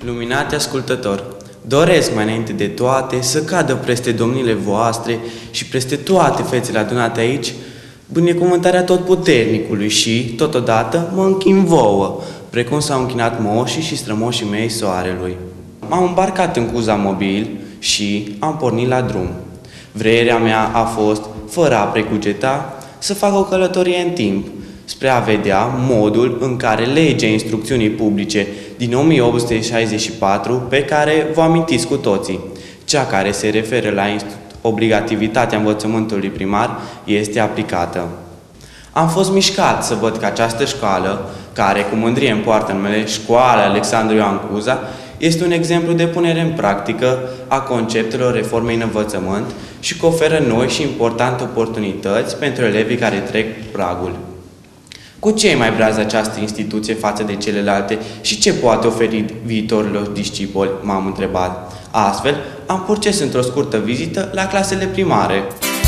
Luminate ascultător, doresc mai înainte de toate să cadă peste domnile voastre și peste toate fețele adunate aici binecuvântarea Totputernicului și, totodată, mă închin vouă, precum s-au închinat moșii și strămoșii mei soarelui. M-am îmbarcat în cuza mobil și am pornit la drum. Vrerea mea a fost, fără a precugeta, să fac o călătorie în timp, spre a vedea modul în care legea instrucțiunii publice din 1864, pe care vă amintiți cu toții, cea care se referă la obligativitatea învățământului primar, este aplicată. Am fost mișcat să văd că această școală, care cu mândrie îmi poartă numele Școala Alexandru Ioan Cuza, este un exemplu de punere în practică a conceptelor reformei în învățământ și că oferă noi și importante oportunități pentru elevii care trec pragul. Cu ce e mai brează această instituție față de celelalte și ce poate oferi viitorilor discipoli, m-am întrebat. Astfel, am purces într-o scurtă vizită la clasele primare.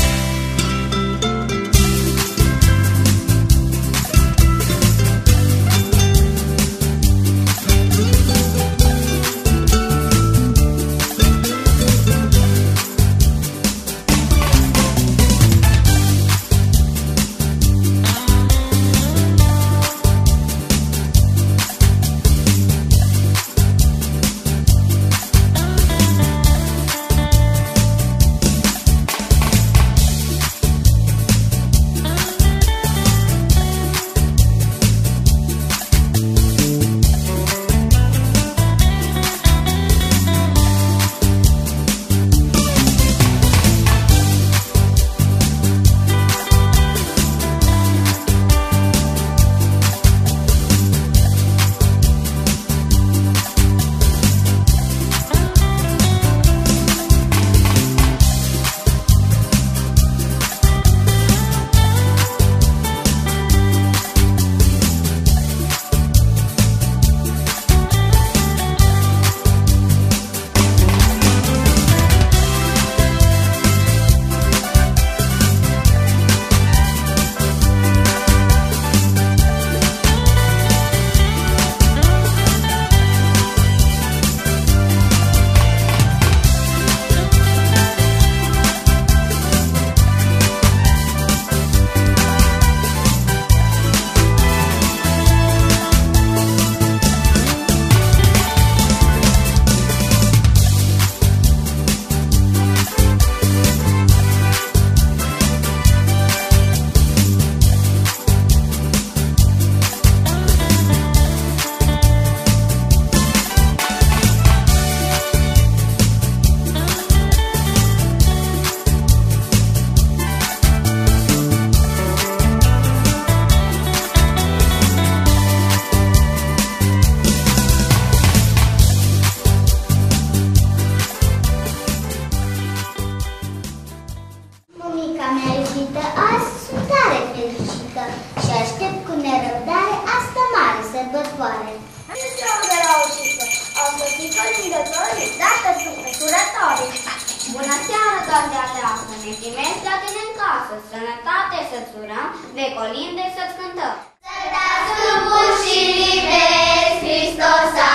Bună seara, Doamne aleasă, ne primesc la tine în casă, sănătate să-ți urăm, vecolinde să-ți cântăm. Să dați bun și liber, Hristos a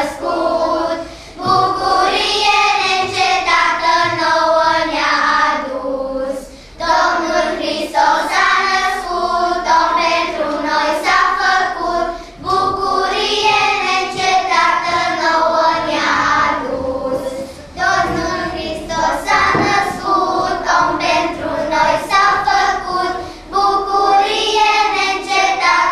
născut, bucurie neîncetată nouă ne-a adus. Domnul Hristos a născut, Domn pentru noi s-a făcut, bucurie neîncetată nouă ne-a adus. Domnul Hristos a născut, Domn pentru noi s-a făcut, bucurie neîncetată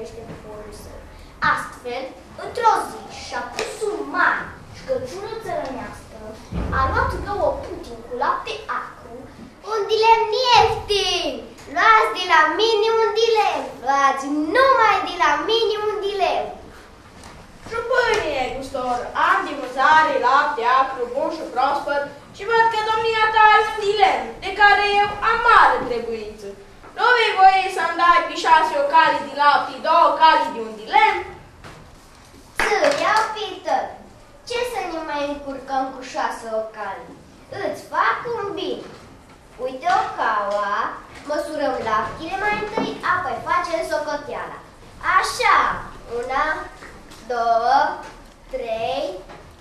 privește poporul său. Astfel, într-o zi și-a pus un mare și căciună țărănească, a luat 2 putini cu lapte acru, un dilem ieftin! Luați de la mine un dilem! Luați numai de la mine un dilem! Jupânie, negustor, am de vânzare lapte acru, bun și proaspăt și văd că domnia ta ai un dilem, de care eu am mare trebuință. Nu vei voie să-mi dai pe 6 ocali de lapte, 2 ocali de un dilem? Să iau pe tău! Ce să ne mai încurcăm cu 6 ocali? Îți fac un bine! Uite ocaua, măsurăm laptele mai întâi, apoi facem socoteala. Așa, 1, 2, 3,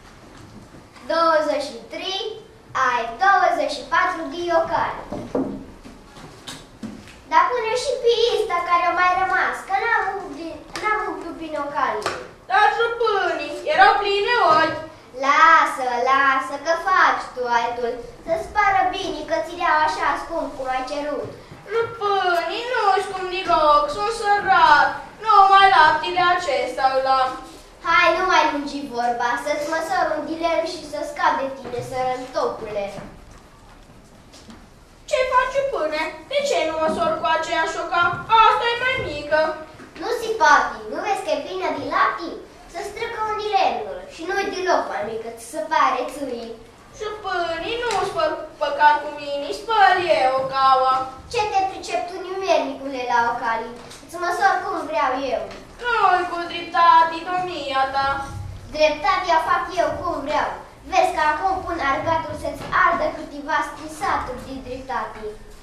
23, ai 24 de ocali. Dar pune și pe ăsta care a mai rămas, că n-am umplut bine ocalii. Dar jupânii, erau pline ochi. Lasă, lasă, că faci tu altul. Să-ți pară bine că ți le-au așa scump cum ai cerut. Jupânii, nu-și cum deloc, sunt sărat. Numai laptele acesta îl am. Hai, nu mai lungi vorba, să-ți măsor un dilem și să scap de tine, sărăntocule. Ce faci, jupâne? De ce nu măsor cu aceeași oca? Asta e mai mică. Nu si poate, nu vezi că e plină de lapte? Să străcă un dilemul și nu-i deloc mai mică, ți se pare țârii. Jupânii, nu spăl păcat cu mine, spăl eu ocaua. Ce te pricep tu, nimernicule, la ocalii? Îți măsor cum vreau eu. Nu-i cu dreptate, domnia ta. Dreptatea fac eu cum vreau. Vezi că acum pun argatul să-ți ardă câteva strisaturi de dreptate.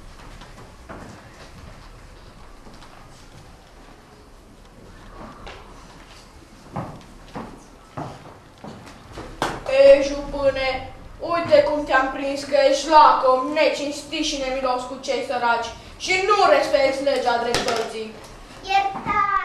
Ei, jupâne, uite cum te-am prins că ești lacom, necinstit și nemilos cu cei săraci și nu respecti legea dreptății. Iertare!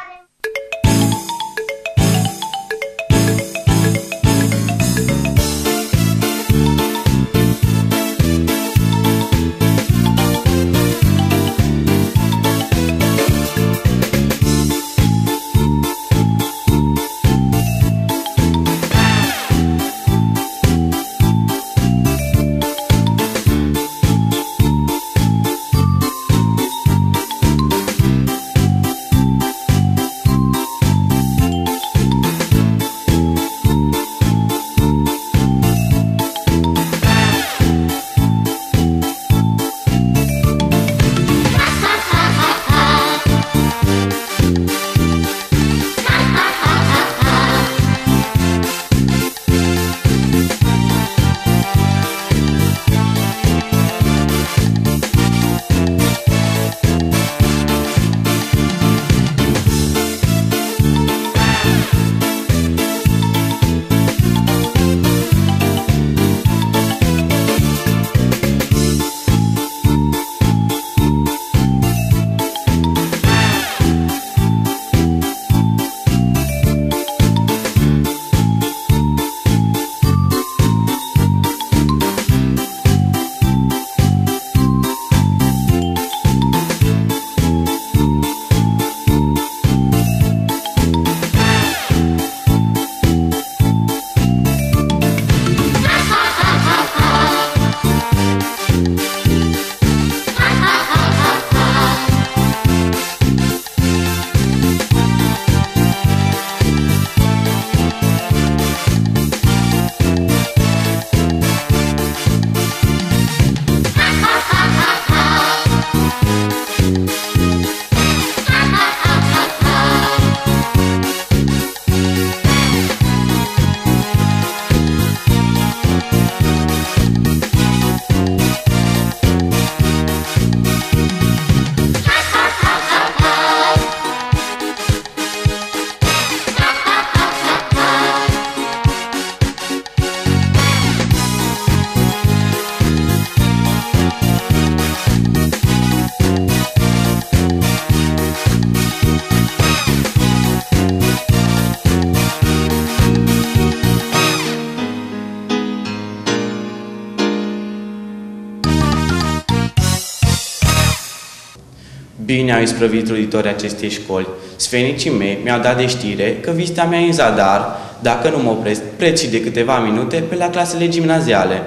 Bine au isprăvit roditorii acestei școli. Sfenicii mei mi-au dat de știre că vizita mea e în zadar, dacă nu mă opresc preț și de câteva minute pe la clasele gimnaziale.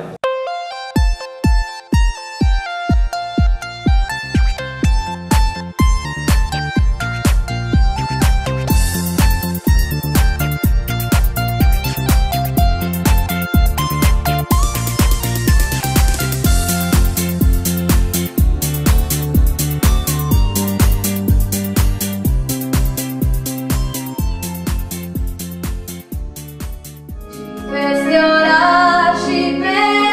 Peste oraș și pe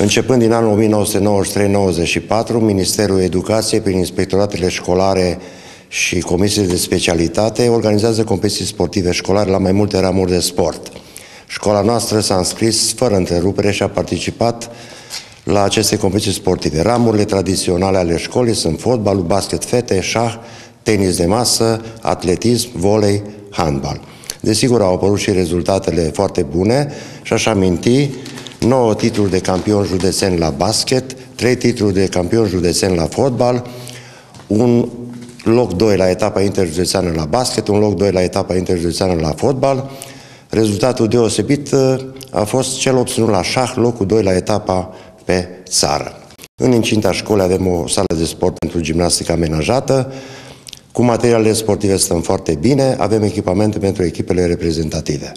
Începând din anul 1993-94, Ministerul Educației, prin inspectoratele școlare și comisiile de specialitate, organizează competiții sportive școlare la mai multe ramuri de sport. Școala noastră s-a înscris fără întrerupere și a participat la aceste competiții sportive. Ramurile tradiționale ale școlii sunt fotbalul, basket fete, șah, tenis de masă, atletism, volei, handbal. Desigur, au apărut și rezultatele foarte bune și aș aminti 9 titluri de campion județen la basket, 3 titluri de campion județen la fotbal, un loc 2 la etapa interjudețeană la basket, un loc 2 la etapa interjudețeană la fotbal. Rezultatul deosebit a fost cel obținut la șah, locul 2 la etapa pe țară. În incinta școlii avem o sală de sport pentru gimnastică amenajată. Cu materialele sportive stăm foarte bine, avem echipamente pentru echipele reprezentative.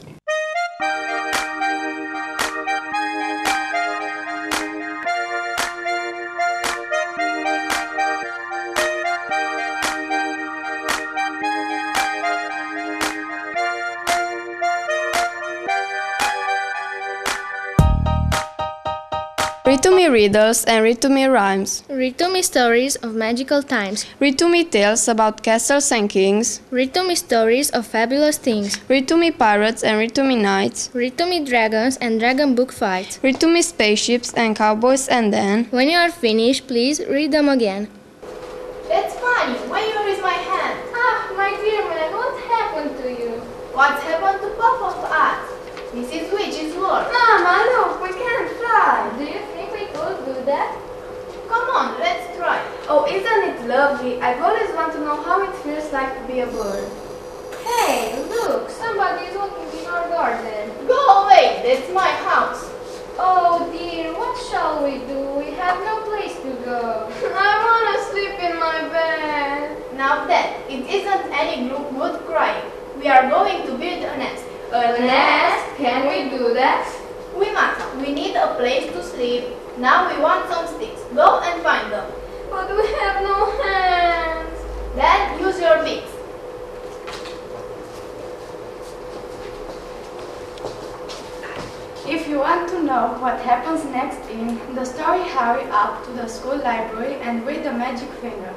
Read to me riddles and read to me rhymes. Read to me stories of magical times. Read to me tales about castles and kings. Read to me stories of fabulous things. Read to me pirates and read to me knights. Read to me dragons and dragon book fights. Read to me spaceships and cowboys, and then, when you are finished, please read them again. That's funny. Why is my hand? Ah, my dear man, what happened to you? What's happened to Papa's art? Mrs. Witch is work. Mama, look, we can't fly. Do you think we could do that? Come on, let's try. Oh, isn't it lovely? I've always wanted to know how it feels like to be a bird. Hey, look, somebody is walking in our garden. Go away, that's my house. Oh dear, what shall we do? We have no place to go. I want to sleep in my bed. Now then, it isn't any good crying. We are going to build a nest. A nest? Can we do that? We must. We need a place to sleep. Now we want some sticks. Go and find them. But we have no hands. Then use your beaks. If you want to know what happens next in the story, hurry up to the school library and read the magic finger.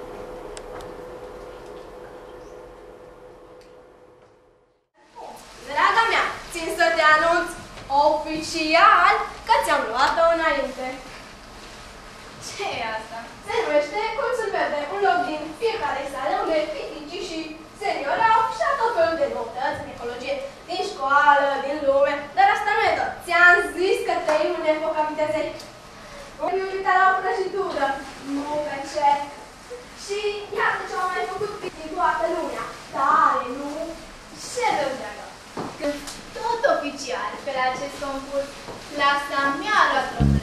Draga mea, țin să te anunț oficial că ți-am luat-o înainte. Ce e asta? Se numește, cum se vede, un loc din fiecare sală unde piticii și seniori au afișat tot felul de noutăți în ecologie, din școală, din lume, dar asta nu e tot. Ți-am zis că trăim în epoca vitezei. Vom iubita la o prăjitură, nu pe cerc. Și iată ce au mai făcut din toată lumea. Tare, nu? Ce rău, dragă? Că tot oficial pe la acest concurs, clasa mea a luat trofeul.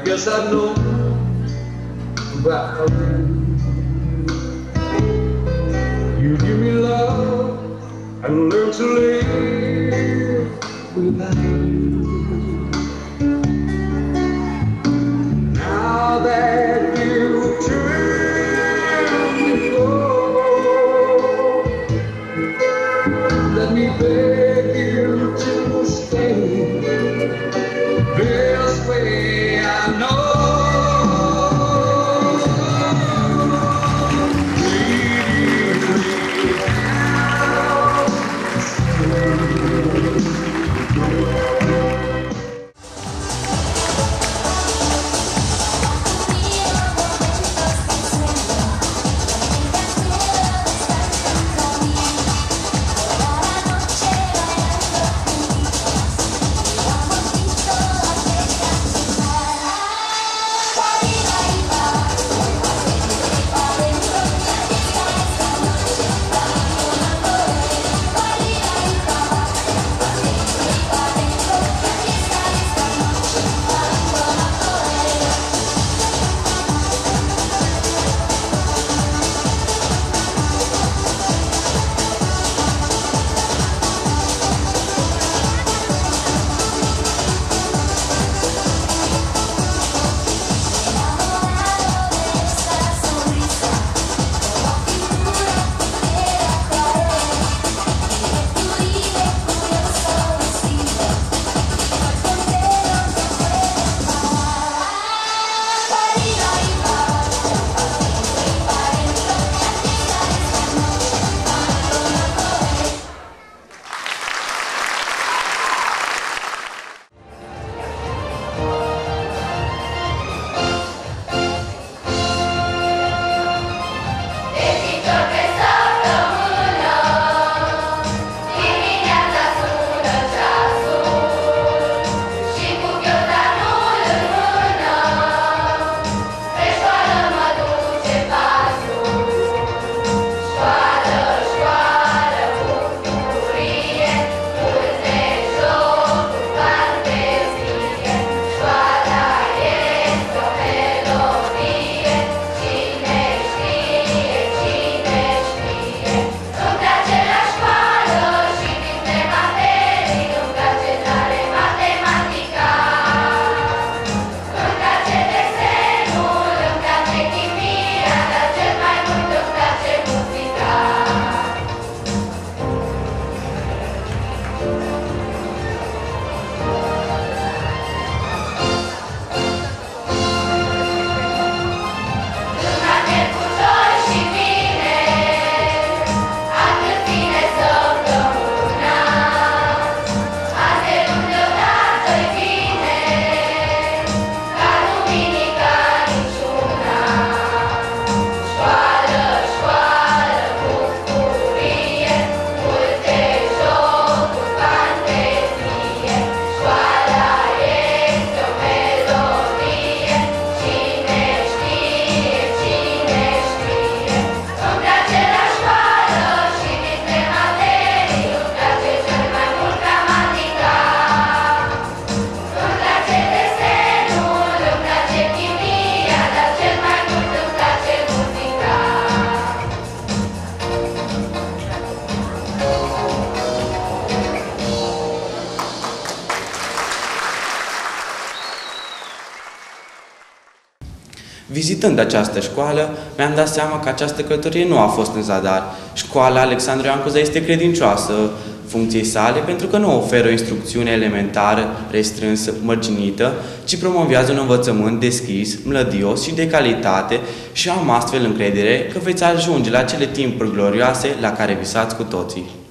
guess I know about you. Give me love and learn to live without you. Now that you turn me cold, let me beg you to stay. This way I know. Vizitând această școală, mi-am dat seama că această călătorie nu a fost în zadar. Școala Alexandru Ioan Cuza este credincioasă funcției sale pentru că nu oferă o instrucțiune elementară, restrânsă, mărginită, ci promovează un învățământ deschis, mlădios și de calitate și am astfel încredere că veți ajunge la cele timpuri glorioase la care visați cu toții.